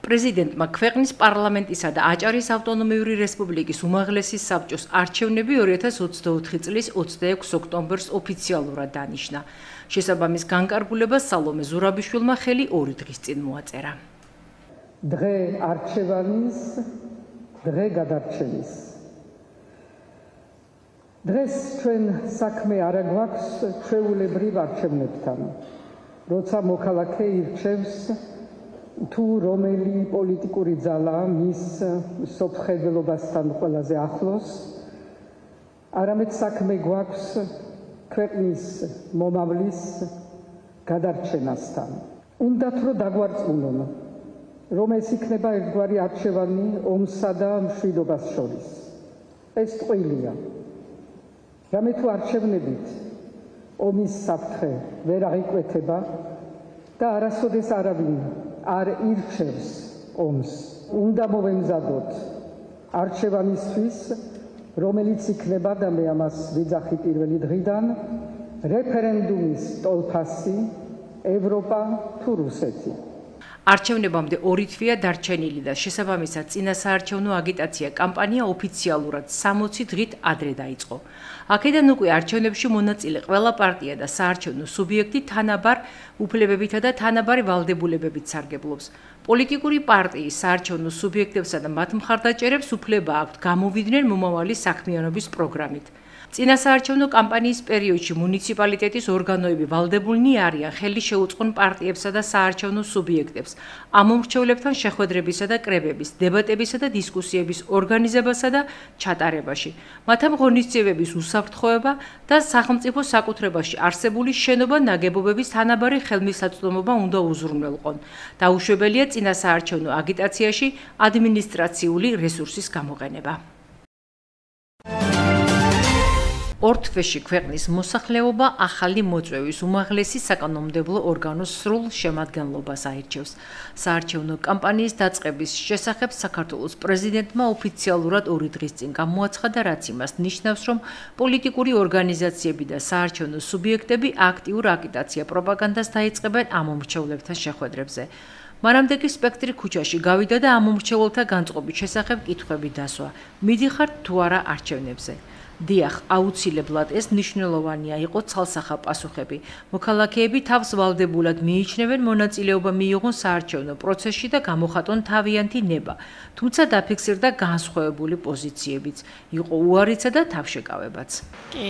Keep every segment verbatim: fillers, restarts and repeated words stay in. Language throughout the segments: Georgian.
პრეზიდენტმა ქვეყნის პარლამენტისა და აჭარის ავტონომიური რესპუბლიკის უმაღლესი საბჭოს არჩევნები ორი ათას ოცდაოთხი წლის ოცდაექვსი ოქტომბერს ოფიციალურად დანიშნა. შესაბამის განკარგულებას სალომე ზურაბიშვილმა ხელი ორი დღის წინ მოაწერა. დღე არჩევანის, დღე გადარჩენის. დღეს ჩვენ საქმე არ გვაქვს ჩვეულებრივ არჩევნებთან, როცა მოქალაქე ირჩევს თუ რომელი პოლიტიკური ძალა მის სოფხედლობასთან ყველაზე ახლოს, არამედ საქმე გვაქვს ქვეყნის მომავლის გადარჩენასთან. უნდათ რომ დაგვარწმუნონ, რომ ეს იქნება ერთგვარი არჩევანი ომსა და მშვიდობას შორის. ეს ტყუილია. რამე თუ არჩევნებით ომის საფრთხე ვერ აღიკვეთება და არასოდეს არავინ არ ირჩევს ომს. უნდა მოვემზადოთ არჩევანისთვის, რომელიც იქნება და მე ამას ვიძახი პირველი დღიდან, რეფერენდუმის ტოლფასი, ევროპა თუ რუსეთი. არჩევნებამდე ორი თვეა დარჩენილი და შესაბამისად წინასაარჩევნო აგიტაცია კამპანია ოფიციალურად სამოცი დღით ადრე დაიწყო. აქედან უკვე არჩევნებში მონაწილე ყველა პარტია და საარჩევნო სუბიექტი თანაბარ უფლებებითა და თანაბარი ვალდებულებებით სარგებლობს. პოლიტიკური პარტიის საარჩევნო სუბიექტებსა და მათ მხარდაჭერებს უფლება აქვთ გამოვიდნენ მომავალი საქმიანობის პროგრამით. წინასაარჩევნო კამპანიის პერიოდში მუნიციპალიტეტის ორგანოები ვალდებულნი არიან ხელი შეუწყონ პარტიებსა და საარჩევნო სუბიექტებს ამომრჩევლებთან შეხვედრებისა და კრებების, დებატებისა და დისკუსიების ორგანიზებასა და ჩატარებაში, მათ ამ ღონისძიებების უსაფრთხოება და სახელმწიფო საკუთრებაში არსებული შენობა-ნაგებობების თანაბარი ხელმისაწვდომობა უნდა უზრუნველყონ. დაუშვებელია წინასაარჩევნო აგიტაციაში ადმინისტრაციული რესურსის გამოყენება. ორ თვეში ქვეყნის მოსახლეობა ახალი მოწვევის უმაღლესი საკანონმდებლო ორგანოს სრულ შემადგენლობას აირჩევს. საარჩევნო კამპანიის დაწყების შესახებ საქართველოს პრეზიდენტმა ოფიციალურად ორი დღის წინ გამოაცხადა, რაც იმას ნიშნავს, რომ პოლიტიკური ორგანიზაციები და საარჩევნო სუბიექტები აქტიურ აგიტაცია პროპაგანდას დაიწყებენ ამომრჩევლებთან შეხვედრებზე. მანამდე კი სპექტრი ქუჩაში გავიდა და ამომრჩეველთა განწყობის შესახებ კითხვები დასვა. მიდიხართ თუ არა არჩევნებზე? დიახ, აუცილებლად ეს მნიშვნელოვანია იყო ცალსახა პასუხები. მოქალაქეები თავს ვალდებულად მიიჩნევენ მონაწილეობა მიიღონ საარჩევნო პროცესში და გამოხატონ თავიანთი ნება, თუმცა დაფიქსირდა განსხვავებული პოზიციებიც. იყო უარიცა და თავშეკავებაც. კი.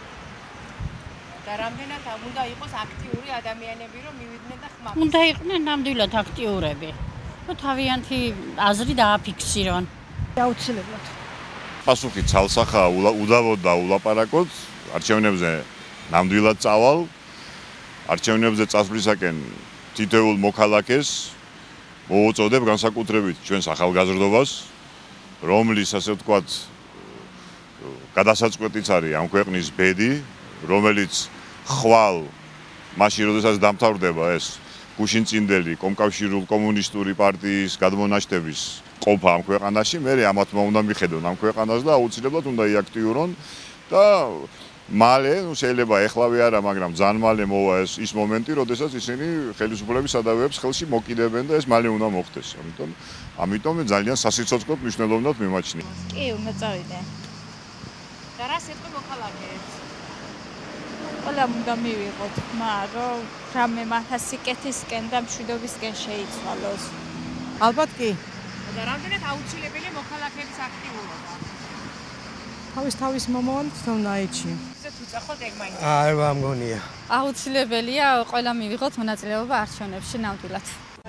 და რამდენად უნდა იყოს აქტიური ადამიანები, რომ მივიდნენ და ხმამს? უნდა იყვნენ ნამდვილად აქტიურები. რომ თავიანთი აზრი დააფიქსირონ. აუცილებლად. პასუხი ცალსახაა, უდავოდ და ულაპარაკოთ, არჩევნებზე ნამდვილად წავალ, არჩევნებზე წასვლისაკენ თითოეულ მოქალაქეს მოუწოდებ განსაკუთრებით ჩვენს ახალგაზრდობას, რომლის ასე ვთქვათ გადასაწყვეტიც არის ამ ქვეყნის ბედი, რომელიც ხვალ მაშინ როდესაც დამთავრდება ეს გუშინწინდელი კომკავშირულ კომუნისტური პარტიის გადმონაშთების ყოფა ამ ქვეყანაში, მე ამათმა უნდა მიხედონ ამ ქვეყანას და აუცილებლად უნდა იაქტიურონ და მალე, ну შეიძლება ეხლავე არა, მაგრამ ძალიან მალე მოვა ეს ის მომენტი, როდესაც ისინი ხელისუფლების სადავეებს ხელში მოკიდებენ და ეს მალე უნდა მოხდეს. ამიტომ ამიტომ ძალიან სასიცოცხლოდ მნიშვნელოვნად მიმაჩნია. კი, უნდა წავიდე. და რა სიტყვა მოქალაქეებს? ყველა უნდა მივიღოთ ხმა, რომ რამე მათა სიკეთისკენ და მშვიდობისკენ შეიცვალოს. ალბათ კი. და რამდენად აუცილებელია მოქალაქეების აქტიურობა? თავის თავის მომავალ თვითონაიჩი. ისე თუ წახოთ ეგ მაინც. არ ვამგონია. აუცილებელია ყველა მივიღოთ მონაწილეობა არჩევნებში ნამდვილად.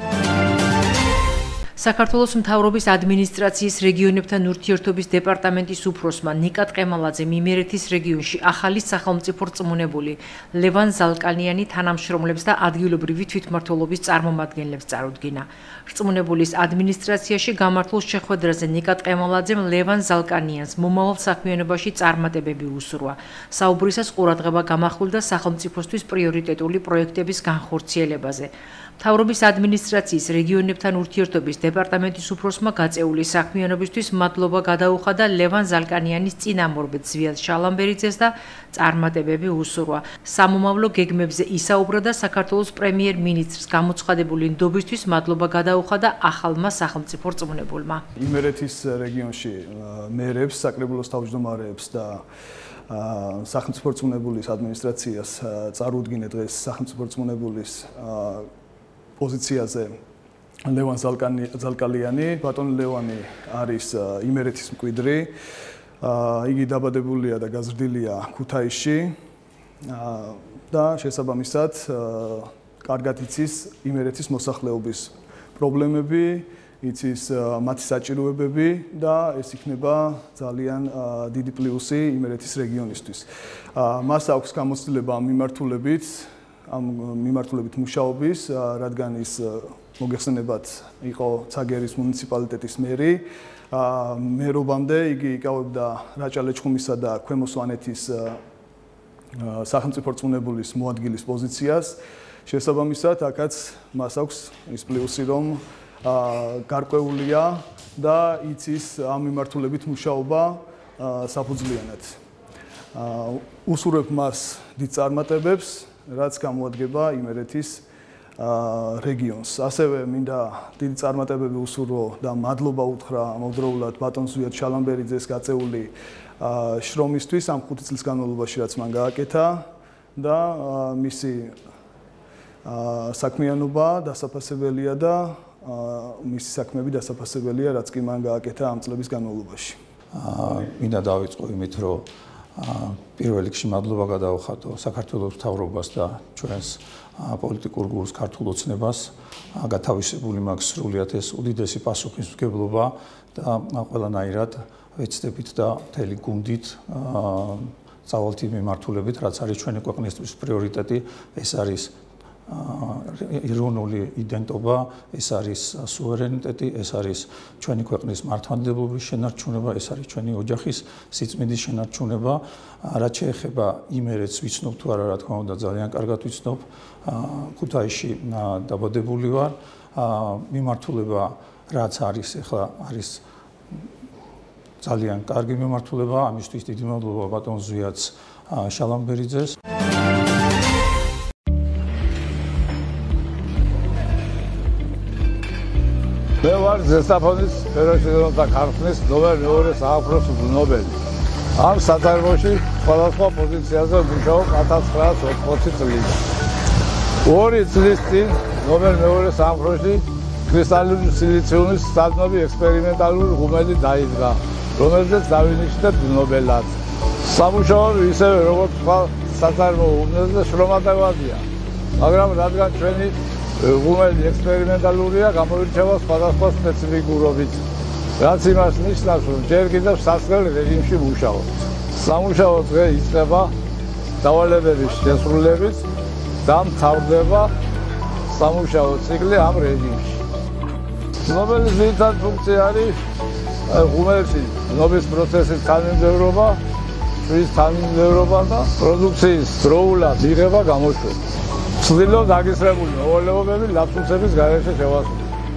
საქართველოს მთავრობის ადმინისტრაციის რეგიონებთან ურთიერთობის დეპარტამენტის უფროსმა ნიკა ტყემალაძემ იმერეთის რეგიონში ახალი სახელმწიფო რწმუნებული ლევან ზალკანიანი თანამშრომლებს და ადგილობრივი თვითმმართველობის წარმომადგენლებს წარუდგინა. რწმუნებულის ადმინისტრაციაში გამართულ შეხვედრაზე ნიკა ტყემალაძემ ლევან ზალკანიანს მომავალ საქმიანობაში წარმატებები უსურვა. საუბრისას ყურადღება გამახვილდა სახელმწიფოსთვის პრიორიტეტული პროექტების განხორციელებაზე. მთავრობის ადმინისტრაციის რეგიონებთან ურთიერთობის დეპარტამენტის უფროსმა გაწეული საქმიანობისთვის მადლობა გადაუხადა ლევან ზალკანიანის წინამორბედ ზვიად შალამბერიძეს და წარმატებები უსურვა. სამომავლო გეგმებზე ისაუბრა და საქართველოს პრემიერ-მინისტრს გამოცხადებული ნდობისთვის მადლობა გადაუხადა ახალმა სახელმწიფო რწმუნებულმა. იმერეთის რეგიონში მერებს, საკრებულოს თავმჯდომარეებს და სახელმწიფო რწმუნებულის ადმინისტრაციას წარუდგინე დღეს სახელმწიფო რწმუნებულის პოზიციაზე ლევან ზალკალიანი. ბატონი ლევანი არის იმერეთის მკვიდრი. იგი დაბადებულია და გაზრდილია ქუთაისში და შესაბამისად კარგად იცის იმერეთის მოსახლეობის პრობლემები, იცის მათი საჭიროებები და ეს იქნება ძალიან დიდი პლუსი იმერეთის რეგიონისთვის. მას აქვს გამოცდილება ამ მიმართულებით, ამ მიმართულებით მუშაობის, რადგან ის მოგეხსენებათ იყო ცაგერის მუნიციპალიტეტის მერი. მერობამდე იგი იკავებდა რაჭა-ლეჩხუმისა და ქვემო სვანეთის სახელმწიფო რწმუნებულის მოადგილის პოზიციას. შესაბამისად, აქაც მას აქვს ის პლუსი, რომ გარკვეულია და იცის ამ მიმართულებით მუშაობა საფუძვლიანად. უსურვებ მას დიდ წარმატებებს, რაც გამოადგება იმერეთის რეგიონს. ასევე მინდა დიდი წარმატებები უსურვო და მადლობა უთხრა ამავდროულად ბატონ ზვიად შალამბერიძეს გაწეული შრომისთვის ამ ხუთი წლის განმავლობაში, რაც მან გააკეთა და მისი საქმიანობა დასაფასებელია და მისი საქმეები დასაფასებელია, რაც კი მან გააკეთა ამ წლების განმავლობაში. მინდა დავიწყო იმით, რომ პირველ რიგში მადლობა გადავხატო საქართველოს მთავრობას და ჩვენს პოლიტიკურ გულს ქართულ ოცნებას. გათავისებული მაქვს სრულიად ეს უდიდესი პასუხისმგებლობა და ყველანაირად ვეცდებით და მთელი გუნდით წავალთ იმ მიმართულებით, რაც არის ჩვენი ქვეყნისთვის პრიორიტეტი, ეს არის ეროვნული იდენტობა, ეს არის სუვერენიტეტი, ეს არის ჩვენი ქვეყნის მართლმადიდებლობის შენარჩუნება, ეს არის ჩვენი ოჯახის სიწმინდის შენარჩუნება. რაც შეეხება იმერეთს ვიცნობ თუ არა, რა თქმა უნდა, ძალიან კარგად ვიცნობ. ქუთაისში დაბადებული ვარ. მიმართულება რაც არის, ეხლა არის ძალიან კარგი მიმართულება, ამისთვის დიდი მადლობა ბატონ ზვიად შალამბერიძეს. მე ვარ ზესტაფონის ფედერაციის ქართლის ნომერ მეორე სააფროს მფლობელი. ამ საწარმოში სხვადასხვა პოზიციაზე მუშაობ ათას ცხრაასი ოცდაოთხი წლიდან. ორი წლის წინ ნომერ მეორე სააფროში კრისტალური სილიციუმის სტადნები ექსპერიმენტალური ღუმელი დაიდგა, რომელზეც დავინიშნეთ ნობელად. სამუშაო ისევე როგორც სხვა საწარმო უბნებზე შრომატევადია, მაგრამ რადგან ჩვენი ღუმელი ექსპერიმენტალურია, გამოირჩევა სხვადასხვა სპეციფიკურობით, რაც იმას ნიშნავს, რომ ჯერ კიდევ სასწრაფო რეჟიმში მუშაობ. სამუშაო დღე იწყება დავალებების შესრულებით და მთავრდება სამუშაო ციკლი ამ რეჟიმში. ნობელის ძირითადი ფუნქცია არის ღუმელში ნობის პროცესის თანმიმდევრობა, შვის თანმიმდევრობა და პროდუქციის დროულად მიღება გამოშვება. ვცდილობ დაგისრებული მოვალეობები ლაფსუსების გარეშე შევასრულო.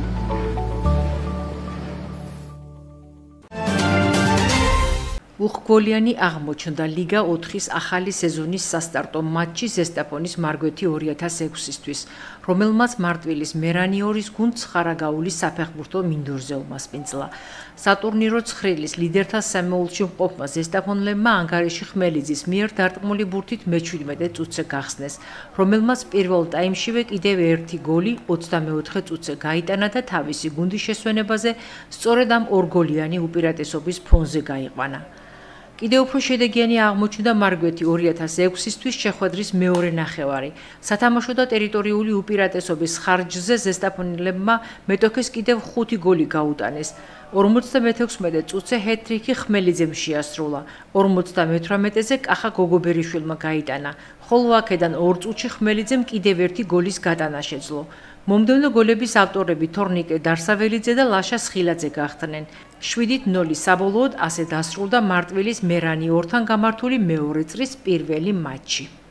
უხგოლიანი აღმოჩნდა ლიგა ოთხის ახალი სეზონის სასტარტო მატჩი ზესტაფონის მარგვეთი ორი ათას ექვსისთვის, რომელმაც მარტვილის მერანიორის გუნდს ხარაგაულის საფეხბურთო მინდორზე უმასპინძლა. სატურნირო ცხრილის ლიდერთა სამეულში მყოფმა ზესტაფონელებმა ანგარიში ხმელიძის მიერ დარტყმული ბურთით მეჩვიდმეტე წუთზე გახსნეს, რომელმაც პირველ ტაიმშივე კიდევ ერთი გოლი ოცდამეოთხე წუთზე გაიტანა და თავისი გუნდის შესვენებაზე სწორედ ამ ორგოლიანი უპირატესობის ფონზე გაიყვანა. კიდევ უფრო შედეგიანი აღმოჩნდა მარგვეთი ორი ათას ექვსისთვის შეხვედრის მეორე ნახევარი. სათამაშო და ტერიტორიული უპირატესობის ხარჯზე ზესტაფონელებმა მეტოქეს კიდევ ხუთი გოლი გაუტანეს. ორმოცდამეთექვსმეტე წუთზე ჰეტ-ტრიკი ხმელიძემ შეასრულა. ორმოცდამეთვრამეტეზე კახა გოგობერიშვილმა გაიტანა, ხოლო აქედან ორ წუთში ხმელიძემ კიდევ ერთი გოლის გატანა შეძლო. მომდევნო გოლების ავტორები თორნიკე დარსაველიძე და ლაშა სხილაძე გახდნენ. შვიდით ნული საბოლოოდ ასე დასრულდა მარტვილის მერანი ორთან გამართული მეორე წრის პირველი მატჩი.